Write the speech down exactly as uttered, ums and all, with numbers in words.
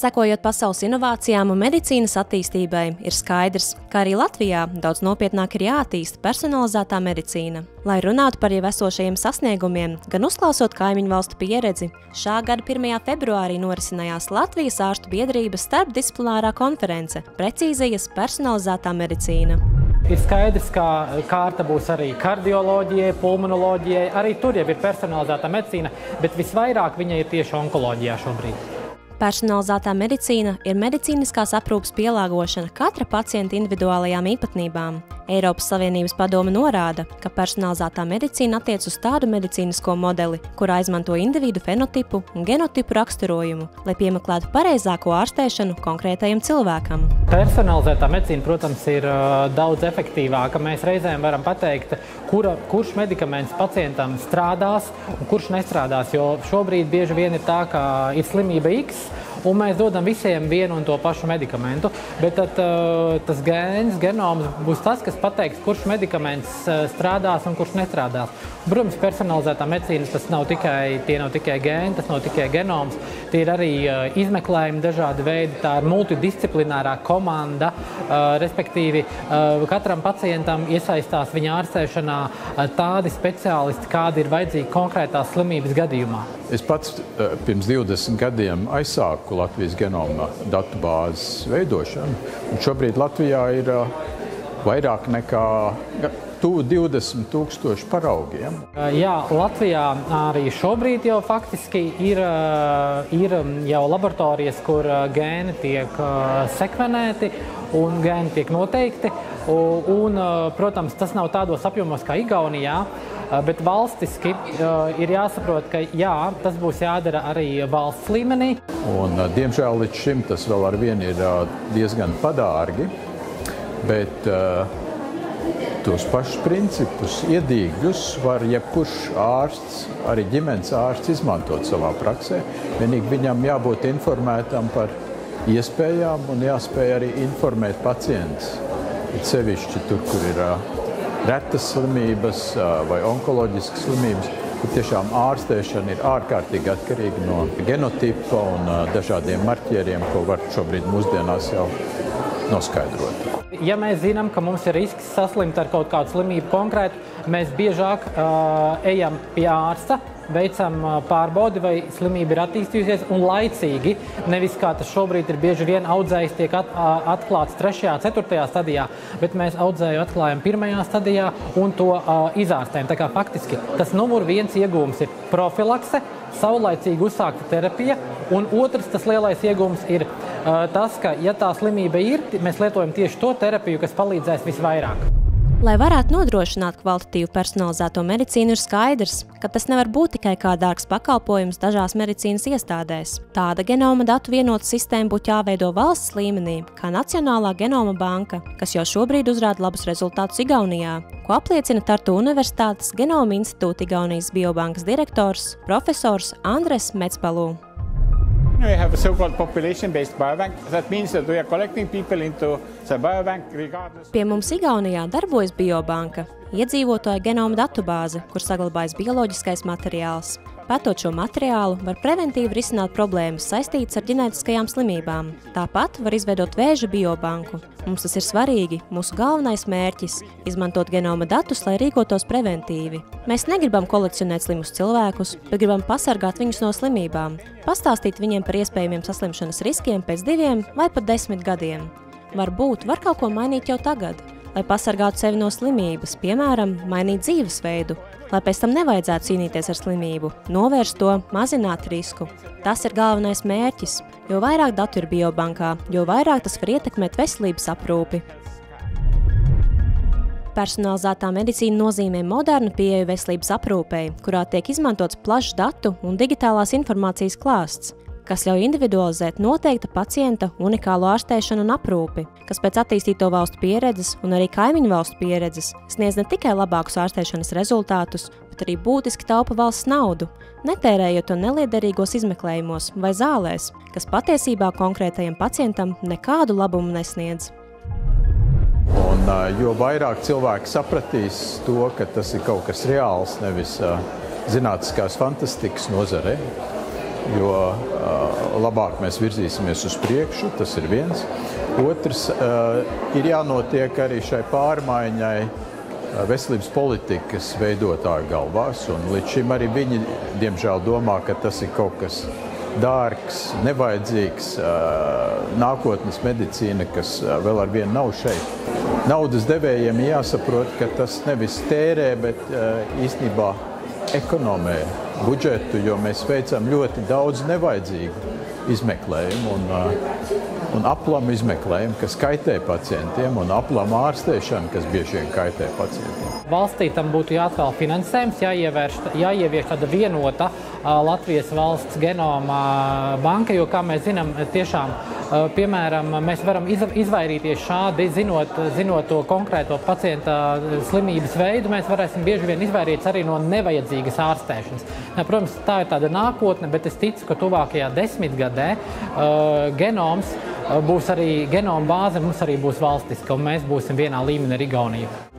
Sekojot pasaules inovācijām un medicīnas attīstībai, ir skaidrs, ka arī Latvijā daudz nopietnāk ir jāattīsta personalizētā medicīna. Lai runātu par jau esošajiem sasniegumiem, gan uzklausot kaimiņu valstu pieredzi, šā gada pirmajā februārī norisinājās Latvijas ārstu biedrības starpdisciplinārā konference Precīzijas personalizētā medicīna. Ir skaidrs, ka kārta būs arī kardioloģijai, pulmonoloģijai, arī tur jau ir personalizētā medicīna, bet visvairāk viņa ir tieši onkoloģijā šobrīd. Personalizētā medicīna ir medicīniskās aprūpes pielāgošana katra pacienta individuālajām īpatnībām. Eiropas Savienības padome norāda, ka personalizētā medicīna attiec uz tādu medicīnisko modeli, kurā izmanto individu fenotipu un genotipu raksturojumu, lai piemeklētu pareizāko ārstēšanu konkrētajam cilvēkam. Personalizētā medicīna, protams, ir uh, daudz efektīvāka. Mēs reizēm varam pateikt, kura, kurš medikaments pacientam strādās un kurš nestrādās, jo šobrīd bieži vien ir tā, ka ir slimība X, un mēs dodam visiem vienu un to pašu medikamentu, bet tad, uh, tas gēns, genoms būs tas, kas pateiks, kurš medikaments uh, strādās un kurš nestrādās. Protams, personalizētā medicīna tas nav tikai, tie nav tikai gēni, tas nav tikai genoms, tie ir arī uh, izmeklējumi dažādi veidi, tā ir multidisciplinārā komanda, uh, respektīvi uh, katram pacientam iesaistās viņa ārstēšanā uh, tādi speciālisti, kādi ir vajadzīgi konkrētās slimības gadījumā. Es pats uh, pirms divdesmit gadiem aizsāku Latvijas genoma datubāzes veidošanu, un šobrīd Latvijā ir uh, vairāk nekā tuvu divdesmit tūkstoši paraugiem. Jā, Latvijā arī šobrīd jau faktiski ir, ir jau laboratorijas, kur gēni tiek sekvenēti un gēni tiek noteikti. Un, protams, tas nav tādos apjomos kā Igaunijā, bet valstiski ir jāsaprot, ka jā, tas būs jādara arī valsts līmenī. Un, diemžēl līdz šim tas vēl ar vienu ir diezgan padārgi, bet tos pašus principus, iedīgļus var jebkurš ārsts, arī ģimenes ārsts izmantot savā praksē. Vienīgi viņam jābūt informētam par iespējām un jāspēj arī informēt pacients. Sevišķi tur, kur ir retas slimības vai onkoloģiskas slimības, kur tiešām ārstēšana ir ārkārtīgi atkarīga no genotipa un dažādiem marķieriem, ko var šobrīd mūsdienās jau noskaidrot. Ja mēs zinām, ka mums ir risks saslimt ar kaut kādu slimību konkrētu, mēs biežāk uh, ejam pie ārsta, veicam uh, pārbaudi, vai slimība ir attīstījusies un laicīgi, nevis kā tas šobrīd ir bieži vien audzējs tiek at, uh, atklāts trešajā, ceturtajā stadijā, bet mēs audzēju atklājam pirmajā stadijā un to uh, izārstējam. Tā kā faktiski tas numur viens iegūms ir profilakse, saulaicīgi uzsākta terapija, un otrs tas lielais iegūms ir uh, tas, ka, ja tā slimība ir, mēs lietojam tieši to terapiju, kas palīdzēs visvairāk. Lai varētu nodrošināt kvalitatīvu personalizēto medicīnu, ir skaidrs, ka tas nevar būt tikai kā dārgs pakalpojums dažās medicīnas iestādēs. Tāda genoma datu vienota sistēma būtu jāveido valsts līmenī, kā Nacionālā genoma banka, kas jau šobrīd uzrāda labus rezultātus Igaunijā, ko apliecina Tartu Universitātes Genoma institūta Igaunijas biobankas direktors, profesors Andres Metspalu. We have a so-called population-based biobank. That means that we are collecting people into the biobank regardless. Pie mums Igaunijā darbojas biobanka, iedzīvotāju genoma datubāze, kur saglabājas bioloģiskais materiāls. Pētot šo materiālu, var preventīvi risināt problēmas saistītas ar ģenētiskajām slimībām. Tāpat var izveidot vēža biobanku. Mums tas ir svarīgi, mūsu galvenais mērķis – izmantot genoma datus, lai rīkotos preventīvi. Mēs negribam kolekcionēt slimus cilvēkus, bet gribam pasargāt viņus no slimībām, pastāstīt viņiem par iespējamiem saslimšanas riskiem pēc diviem vai pat desmit gadiem. Varbūt var kaut ko mainīt jau tagad, lai pasargātu sevi no slimības, piemēram, mainīt dzīvesveidu, lai pēc tam nevajadzētu cīnīties ar slimību, novērst to, mazināt risku. Tas ir galvenais mērķis. Jo vairāk datu ir biobankā, jo vairāk tas var ietekmēt veselības aprūpi. Personalizētā medicīna nozīmē modernu pieeju veselības aprūpei, kurā tiek izmantots plašs datu un digitālās informācijas klāsts, kas ļauj individualizēt noteikta pacienta unikālo ārstēšanu un aprūpi, kas pēc attīstīto valstu pieredzes un arī kaimiņu valstu pieredzes sniedz ne tikai labākus ārstēšanas rezultātus, bet arī būtiski taupa valsts naudu, netērējot to neliederīgos izmeklējumos vai zālēs, kas patiesībā konkrētajam pacientam nekādu labumu nesniedz. Un, jo vairāk cilvēki sapratīs to, ka tas ir kaut kas reāls, nevis zinātniskās fantastikas nozare, jo uh, labāk mēs virzīsimies uz priekšu, tas ir viens. Otrs, uh, ir jānotiek arī šai pārmaiņai uh, veselības politikas veidotāju galvās, un līdz šim arī viņi, diemžēl, domā, ka tas ir kaut kas dārgs, nevajadzīgs, uh, nākotnes medicīna, kas uh, vēl ar vienu nav šeit. Naudas devējiem jāsaprot, ka tas nevis tērē, bet uh, īstenībā ekonomē budžetu, jo mēs veicam ļoti daudz nevajadzīgu izmeklējumu un, uh, un aplamu izmeklējumu, kas kaitē pacientiem, un aplamu ārstēšanu, kas bieži vien kaitē pacientiem. Valstī tam būtu jāatvēl finansējums, jāievērš, jāievieš tāda vienota uh, Latvijas valsts genoma banka, jo, kā mēs zinām, tiešām, uh, piemēram, mēs varam iz, izvairīties šādi, zinot, zinot to konkrēto pacienta slimības veidu, mēs varēsim bieži vien izvairīties arī no nevajadzīgas ārstēšanas. Ne, protams, tā ir tāda nākotne, bet es ticu, ka tuvākajā desmitgadē uh, genoms uh, būs arī genoma bāze, mums arī būs valstiska, un mēs būsim vienā līmenī ar Igauniju.